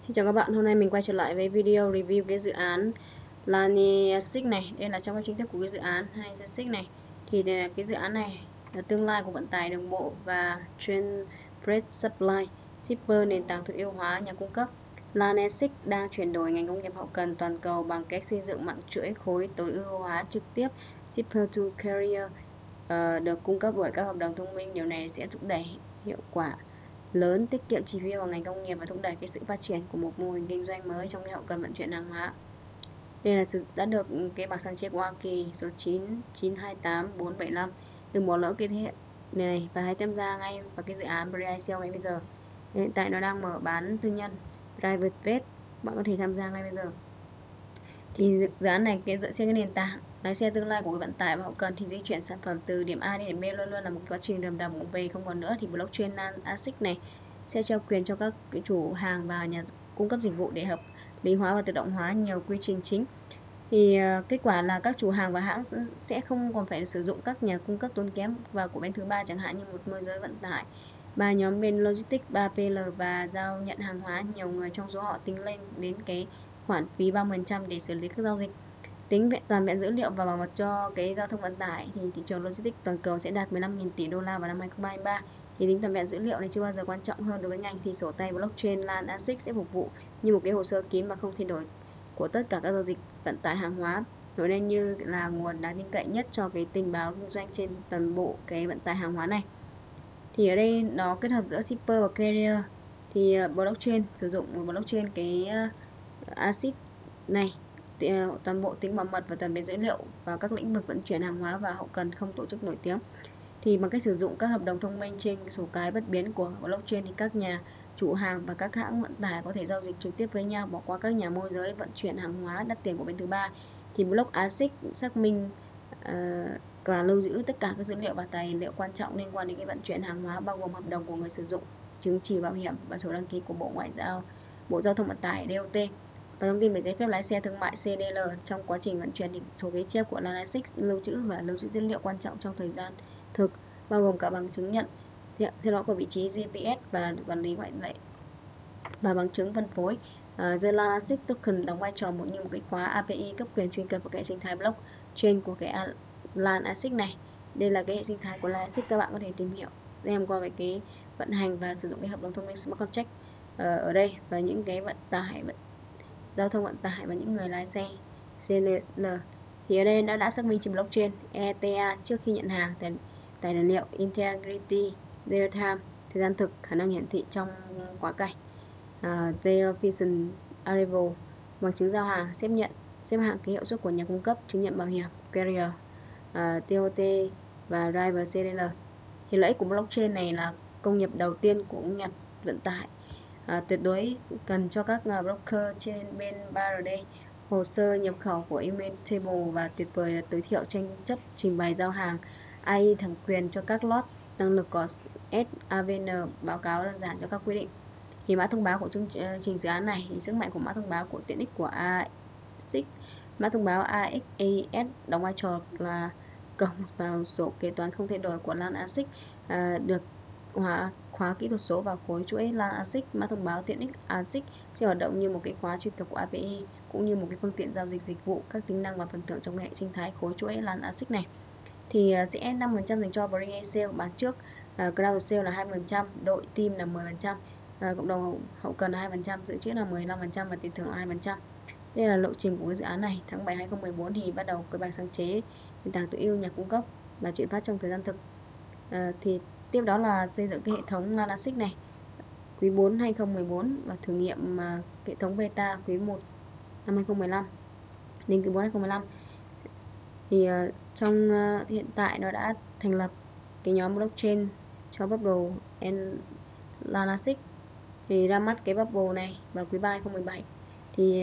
Xin chào các bạn, hôm nay mình quay trở lại với video review cái dự án Laniasic này. Đây là trong cái chính thức của cái dự án Laniasic này. Thì cái dự án này là tương lai của vận tải đường bộ và Train Freight Supply, shipper, nền tảng tối ưu hóa nhà cung cấp. Laniasic đang chuyển đổi ngành công nghiệp hậu cần toàn cầu bằng cách xây dựng mạng chuỗi khối tối ưu hóa trực tiếp shipper to carrier được cung cấp bởi các hợp đồng thông minh. Điều này sẽ thúc đẩy hiệu quả lớn, tiết kiệm chi phí vào ngành công nghiệp và thúc đẩy cái sự phát triển của một mô hình kinh doanh mới trong cái hậu cần vận chuyển hàng hóa. Đây là đã được cái bảng sáng chế của Hoa Kỳ số 9928475. Đừng bỏ lỡ cái thế hệ này và hãy tham gia ngay vào cái dự án pre-ICO ngay bây giờ. Hiện tại nó đang mở bán tư nhân private vet, bạn có thể tham gia ngay bây giờ. Thì dự án này dựa trên cái nền tảng lái xe tương lai của vận tải và hậu cần, thì di chuyển sản phẩm từ điểm A đến điểm B luôn luôn là một quá trình đầm đầm về không còn nữa. Thì blockchain ASIC này sẽ trao quyền cho các chủ hàng và nhà cung cấp dịch vụ để hợp lý hóa và tự động hóa nhiều quy trình chính. Thì kết quả là các chủ hàng và hãng sẽ không còn phải sử dụng các nhà cung cấp tốn kém và của bên thứ ba, chẳng hạn như một môi giới vận tải, 3 nhóm bên logistics, 3 PL và giao nhận hàng hóa. Nhiều người trong số họ tính lên đến cái khoản phí 30% để xử lý các giao dịch. Tính toàn vẹn dữ liệu và bảo mật cho cái giao thông vận tải thì thị trường logistics toàn cầu sẽ đạt 15.000 tỷ đô la vào năm 2023. Thì tính toàn vẹn dữ liệu này chưa bao giờ quan trọng hơn đối với ngành. Thì sổ tay blockchain Laniasic sẽ phục vụ như một cái hồ sơ kín mà không thay đổi của tất cả các giao dịch vận tải hàng hóa, nổi lên như là nguồn đáng tin cậy nhất cho cái tình báo kinh doanh trên toàn bộ cái vận tải hàng hóa này. Thì ở đây nó kết hợp giữa shipper và carrier. Thì blockchain sử dụng một blockchain cái ASIC này toàn bộ tính bảo mật và toàn vẹn dữ liệu vào các lĩnh vực vận chuyển hàng hóa và hậu cần không tổ chức nổi tiếng. Thì bằng cách sử dụng các hợp đồng thông minh trên số cái bất biến của blockchain thì các nhà chủ hàng và các hãng vận tải có thể giao dịch trực tiếp với nhau, bỏ qua các nhà môi giới vận chuyển hàng hóa đắt tiền của bên thứ ba. Thì block ASIC xác minh và lưu giữ tất cả các dữ liệu và tài liệu quan trọng liên quan đến cái vận chuyển hàng hóa, bao gồm hợp đồng của người sử dụng, chứng chỉ bảo hiểm và sổ đăng ký của Bộ Giao thông Vận tải DOT, và thông tin về giấy phép lái xe thương mại CDL. Trong quá trình vận chuyển thì số ghi chép của Laniasic lưu trữ dữ liệu quan trọng trong thời gian thực, bao gồm cả bằng chứng nhận theo dõi của vị trí GPS và quản lý ngoại lệ và bằng chứng phân phối. The Laniasic Token đóng vai trò như một cái khóa API cấp quyền truy cập vào hệ sinh thái blockchain của cái Laniasic này. Đây là cái hệ sinh thái của Laniasic, các bạn có thể tìm hiểu xem qua về cái vận hành và sử dụng cái hợp đồng thông minh smart contract ở đây, và những cái giao thông vận tải và những người lái xe CL. Thì ở đây đã xác minh trên blockchain ETA trước khi nhận hàng, tài liệu integrity, real time, thời gian thực, khả năng hiển thị trong quá cảnh, zero vision arrival, bằng chứng giao hàng, xếp hạng cái hiệu suất của nhà cung cấp, chứng nhận bảo hiểm carrier, TOT và driver CDL. Thì lợi ích của blockchain này là công nghiệp đầu tiên của ngành vận tải, tuyệt đối cần cho các broker trên bên 3RD, hồ sơ nhập khẩu của Immutable và tuyệt vời là tối thiểu tranh chấp trình bày giao hàng, AI thẩm quyền cho các lot, năng lực có SAVN báo cáo đơn giản cho các quy định. Thì mã thông báo của chương trình dự án này, thì sức mạnh của mã thông báo của tiện ích của ASIC, mã thông báo AXAS đóng vai trò là cổng vào sổ kế toán không thay đổi của Laniasic, được khóa kỹ thuật số vào khối chuỗi Laniasic. Mã thông báo tiện ích ASIC sẽ hoạt động như một cái khóa truy cập của API, cũng như một cái phương tiện giao dịch dịch vụ, các tính năng và phần thưởng trong hệ sinh thái khối chuỗi Laniasic này. Thì sẽ 5% dành cho pre-sale bán trước, crowd sale là 2%, đội team là 10%, cộng đồng hậu cần là 2%, dự trữ là 15% và tiền thưởng là 2%. Đây là lộ trình của cái dự án này. Tháng 7 2014 thì bắt đầu cái bài sáng chế nền tảng tối ưu nhà cung cấp và chuyển phát trong thời gian thực. Thì tiếp đó là xây dựng cái hệ thống Laniasic này quý 4 2014 và thử nghiệm hệ thống beta quý 1 năm 2015 đến quý 4 2015. Thì trong hiện tại nó đã thành lập cái nhóm blockchain cho Bubble and Laniasic, thì ra mắt cái Bubble này vào quý 3 2017. Thì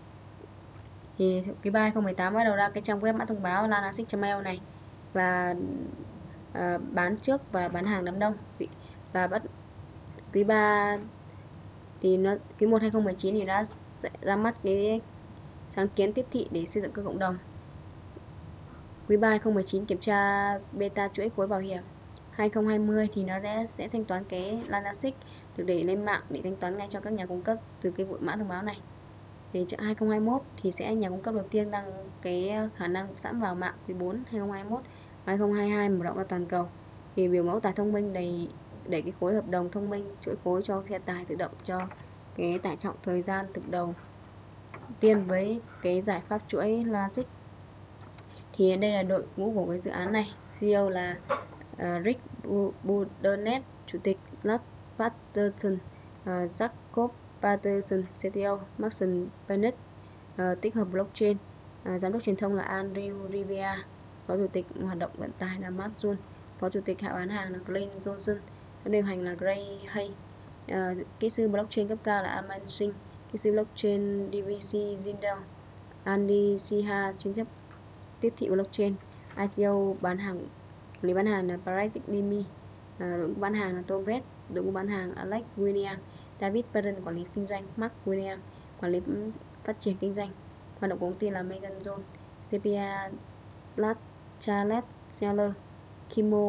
quý 3 2018 bắt đầu ra cái trang web mã thông báo laniasic.mail này, và bán trước và bán hàng đám đông. Và quý 3 thì quý 1 2019 thì đã ra mắt cái sáng kiến tiếp thị để xây dựng các cộng đồng. Quý 3 2019 kiểm tra beta chuỗi khối bảo hiểm. 2020 thì nó sẽ thanh toán cái Laniasic được để lên mạng để thanh toán ngay cho các nhà cung cấp từ cái mã thông báo này. Thì 2021 thì sẽ nhà cung cấp đầu tiên đăng cái khả năng sẵn vào mạng quý 4 2021. 2022 mở rộng ra toàn cầu. Thì biểu mẫu tải thông minh đẩy cái khối hợp đồng thông minh chuỗi khối cho xe tải tự động cho cái tải trọng thời gian thực đầu tiên với cái giải pháp chuỗi logic. Thì đây là đội ngũ của cái dự án này. CEO là Rick Budernet, chủ tịch Lars Patterson, Jacob Patterson, CTO Maxon Bennett, tích hợp blockchain, giám đốc truyền thông là Andrew Rivera, phó chủ tịch hoạt động vận tải là Matt Jun, phó chủ tịch hạ bán hàng là Glenn Johnson, điều hành là Gray Hay, kỹ sư blockchain cấp cao là Aman Singh, kỹ sư blockchain DVC Zindel, Andy Siha, chuyên chấp tiếp thị blockchain, ICO bán hàng, lý bán hàng là Parag Limi, đội ngũ bán hàng là Tom Red, đội ngũ bán hàng Alex William, David Perrin quản lý kinh doanh, Mark William quản lý phát triển kinh doanh, hoạt động của công ty là Megan Jones, CPA Charles Seller, Kimo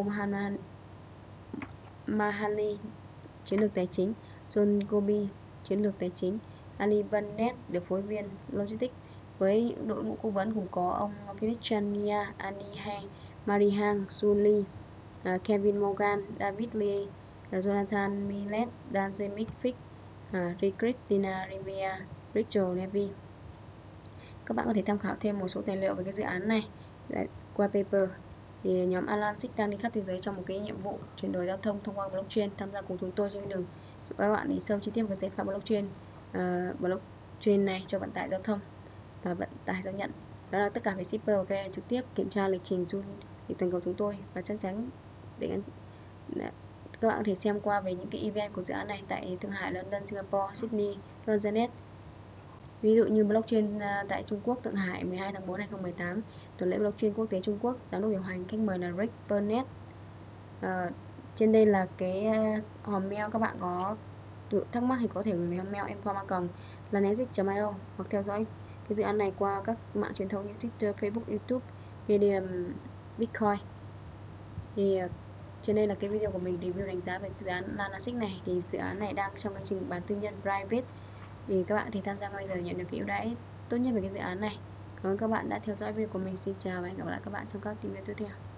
Mahali chiến lược tài chính, John Gobi chiến lược tài chính, Ali Bennett điều phối viên logistics. Với đội ngũ cố vấn gồm có ông Philip Chania, Annie Hay, Marie Hang, Sully, Kevin Morgan, David Lee, Jonathan Millet, Danze McFick, Christina Rivera, Rachel Levy. Các bạn có thể tham khảo thêm một số tài liệu về cái dự án này qua paper. Thì nhóm Alansic đang đi khắp thế giới trong một cái nhiệm vụ chuyển đổi giao thông thông qua blockchain. Tham gia cùng chúng tôi trên đường giúp các bạn đi sâu chi tiết về giải pháp blockchain này cho vận tải giao thông và vận tải giao nhận. Đó là tất cả về shipper và carrier trực tiếp kiểm tra lịch trình du lịch toàn cầu chúng tôi, và chắc chắn để các bạn có thể xem qua về những cái event của dự án này tại Thượng Hải, London, Singapore, Sydney, Los Angeles. Ví dụ như blockchain tại Trung Quốc, Thượng Hải 12 tháng 4 2018, tuần lễ blockchain quốc tế Trung Quốc, giám đốc điều hành khách mời là Rick Burnett. Trên đây là cái hòm mail, các bạn có thắc mắc thì có thể gửi về hòm mail info@lanetic.io hoặc theo dõi cái dự án này qua các mạng truyền thông như Twitter, Facebook, YouTube, Medium, Bitcoin. Thì trên đây là cái video của mình review đánh giá về dự án Lanetic này. Thì dự án này đang trong quá trình bán tư nhân private, thì các bạn thì tham gia bây giờ nhận được cái ưu đãi tốt nhất về cái dự án này. Cảm ơn các bạn đã theo dõi video của mình. Xin chào và hẹn gặp lại các bạn trong các video tiếp theo.